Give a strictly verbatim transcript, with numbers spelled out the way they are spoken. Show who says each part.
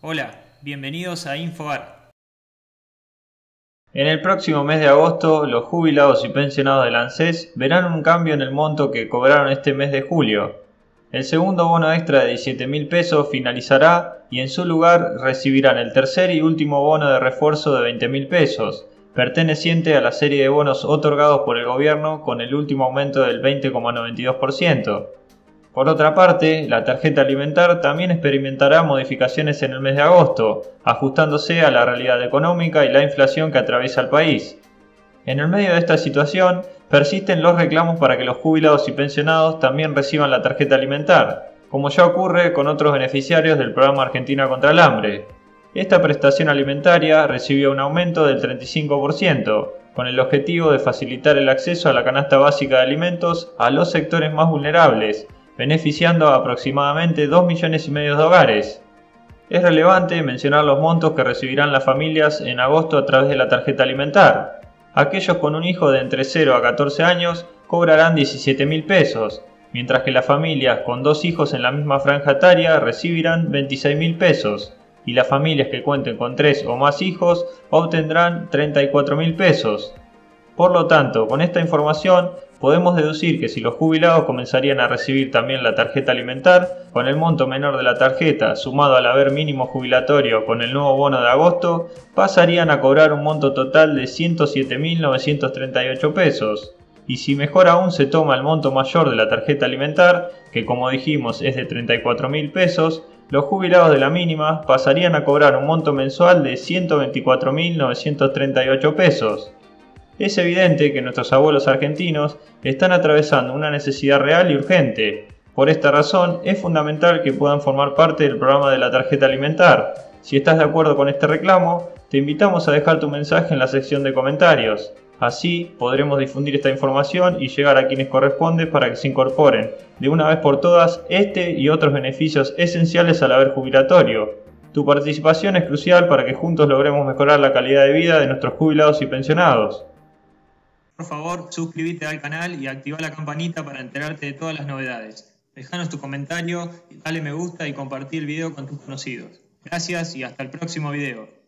Speaker 1: Hola, bienvenidos a InfoAR.
Speaker 2: En el próximo mes de agosto, los jubilados y pensionados del ANSES verán un cambio en el monto que cobraron este mes de julio. El segundo bono extra de diecisiete mil pesos finalizará y en su lugar recibirán el tercer y último bono de refuerzo de veinte mil pesos, perteneciente a la serie de bonos otorgados por el gobierno con el último aumento del veinte coma noventa y dos por ciento. Por otra parte, la tarjeta alimentar también experimentará modificaciones en el mes de agosto, ajustándose a la realidad económica y la inflación que atraviesa el país. En el medio de esta situación, persisten los reclamos para que los jubilados y pensionados también reciban la tarjeta alimentar, como ya ocurre con otros beneficiarios del programa Argentina contra el Hambre. Esta prestación alimentaria recibió un aumento del treinta y cinco por ciento, con el objetivo de facilitar el acceso a la canasta básica de alimentos a los sectores más vulnerables, beneficiando a aproximadamente dos millones y medio de hogares. Es relevante mencionar los montos que recibirán las familias en agosto a través de la tarjeta alimentar. Aquellos con un hijo de entre cero a catorce años cobrarán diecisiete mil pesos, mientras que las familias con dos hijos en la misma franja etaria recibirán veintiséis mil pesos, y las familias que cuenten con tres o más hijos obtendrán treinta y cuatro mil pesos. Por lo tanto, con esta información podemos deducir que si los jubilados comenzarían a recibir también la tarjeta alimentar, con el monto menor de la tarjeta sumado al haber mínimo jubilatorio con el nuevo bono de agosto, pasarían a cobrar un monto total de ciento siete mil novecientos treinta y ocho pesos. Y si mejor aún se toma el monto mayor de la tarjeta alimentar, que como dijimos es de treinta y cuatro mil pesos, los jubilados de la mínima pasarían a cobrar un monto mensual de ciento veinticuatro mil novecientos treinta y ocho pesos. Es evidente que nuestros abuelos argentinos están atravesando una necesidad real y urgente. Por esta razón, es fundamental que puedan formar parte del programa de la tarjeta alimentar. Si estás de acuerdo con este reclamo, te invitamos a dejar tu mensaje en la sección de comentarios. Así podremos difundir esta información y llegar a quienes corresponde para que se incorporen, de una vez por todas, este y otros beneficios esenciales al haber jubilatorio. Tu participación es crucial para que juntos logremos mejorar la calidad de vida de nuestros jubilados y pensionados.
Speaker 1: Por favor, suscríbete al canal y activa la campanita para enterarte de todas las novedades. Dejanos tu comentario, dale me gusta y compartí el video con tus conocidos. Gracias y hasta el próximo video.